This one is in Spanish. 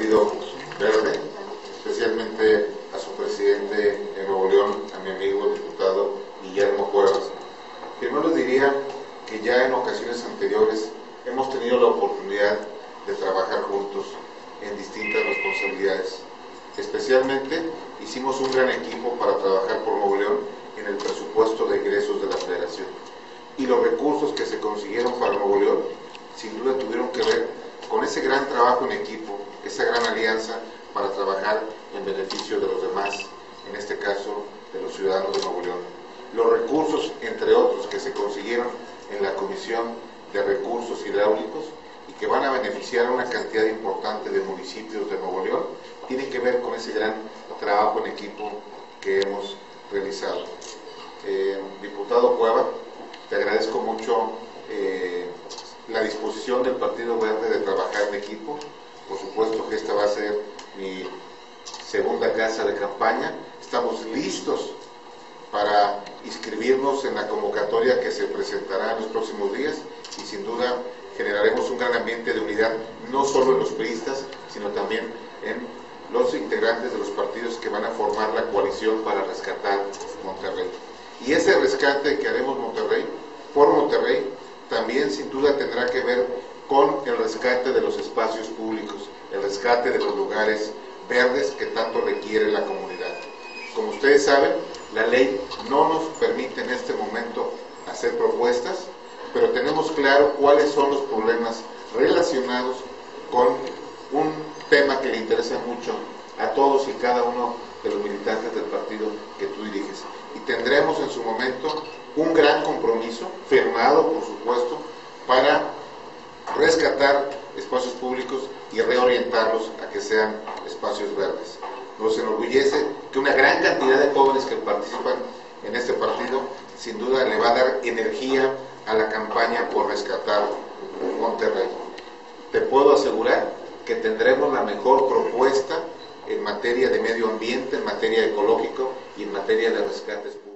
Partido Verde, especialmente a su presidente en Nuevo León, a mi amigo el diputado Guillermo Cuevas. Primero les diría que ya en ocasiones anteriores hemos tenido la oportunidad de trabajar juntos en distintas responsabilidades. Especialmente hicimos un gran equipo para trabajar por Nuevo León en el presupuesto de egresos de la Federación. Y los recursos que se consiguieron para Nuevo León sin duda tuvieron que ver con ese gran trabajo en equipo, esa gran alianza para trabajar en beneficio de los demás, en este caso de los ciudadanos de Nuevo León. Los recursos, entre otros, que se consiguieron en la Comisión de Recursos Hidráulicos y que van a beneficiar a una cantidad importante de municipios de Nuevo León, tienen que ver con ese gran trabajo en equipo que hemos realizado. Diputado Cueva, te agradezco mucho la disposición del Partido Verde de trabajar en equipo. Por supuesto que esta va a ser mi segunda casa de campaña. Estamos listos para inscribirnos en la convocatoria que se presentará en los próximos días y sin duda generaremos un gran ambiente de unidad, no solo en los priistas, sino también en los integrantes de los partidos que van a formar la coalición para rescatar Monterrey. Y ese rescate que haremos por Monterrey, también sin duda tendrá que ver con el rescate de los espacios públicos, el rescate de los lugares verdes que tanto requiere la comunidad. Como ustedes saben, la ley no nos permite en este momento hacer propuestas, pero tenemos claro cuáles son los problemas relacionados con un tema que le interesa mucho a todos y cada uno de los militantes del partido que tú diriges. Y tendremos en su momento un gran compromiso, firmado por supuesto, para rescatar espacios públicos y reorientarlos a que sean espacios verdes. Nos enorgullece que una gran cantidad de jóvenes que participan en este partido sin duda le va a dar energía a la campaña por rescatar Monterrey. Te puedo asegurar que tendremos la mejor propuesta en materia de medio ambiente, en materia ecológico y en materia de rescates públicos.